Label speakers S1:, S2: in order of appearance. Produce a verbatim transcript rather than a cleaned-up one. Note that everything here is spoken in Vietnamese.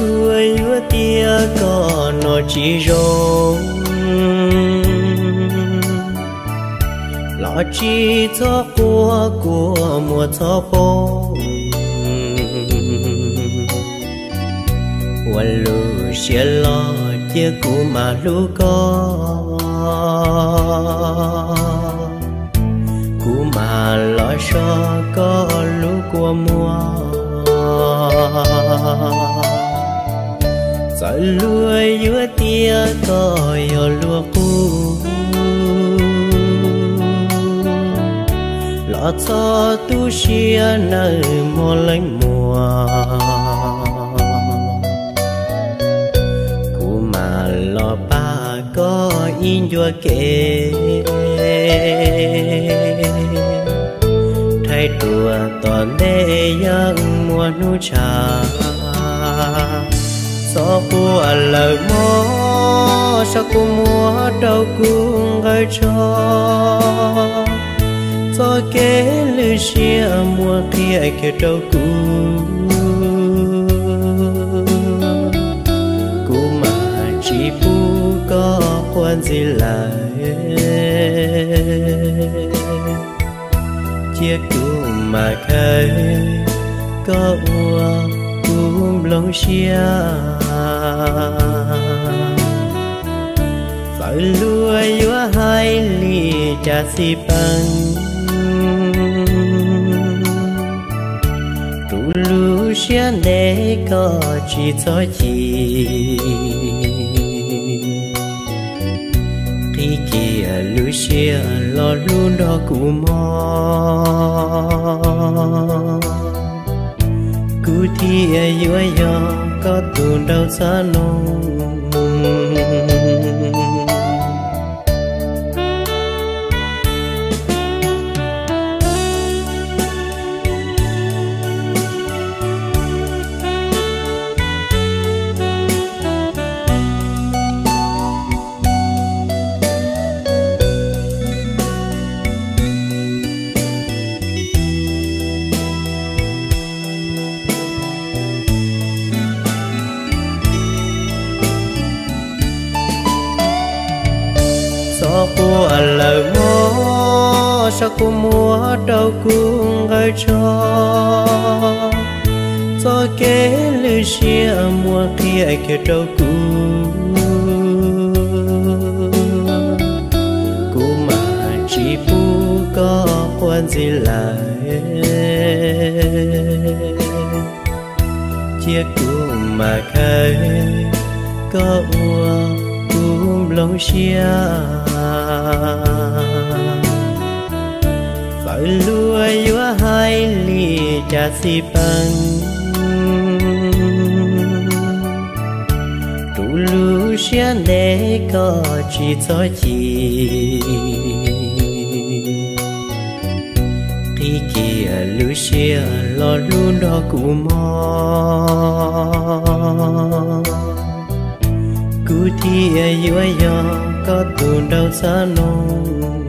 S1: lùi vua tia có nó chỉ rong lo chỉ cho của của mùa cho bôngวันลูเสียลอเจ้ากูมาลูก็กูมาลอชอก็ลูกกัวมัวจะลวยยัวเตียก็ยอลัวกูลอชอตูเชียในมอลังมัวlo ba có in vua kể thay tua toàn đê dân mùa nu trà gió của lời mó sao cô múa đâu cũng gây cho gió kế lưu xia mùa kia kia đâu cũng chỉ phu có quan gì lại chiếc cụ mà khơi có ua cũng lòng xia phải lùa vua hai ly trà xì bằng trụ lù xia để có chỉ cho chị kia lưu xia lo luôn đó cụ mò cụ thi vua yo có tuôn đâu xa nông của lời mó sao cô múa đâu cũng gây cho gió kế lưu xia mùa kia kia đâu cũng cô mà chỉ phu có quan gì lại chiếc cô mà khơi có ua cũng lòng xia phải lùa vua hai ly trà xì bằng trụ lù xia để có chỉ cho chị khi kia lù xia lo luôn đó cụ mò cụ thi vua yo có tuôn đâu xa nông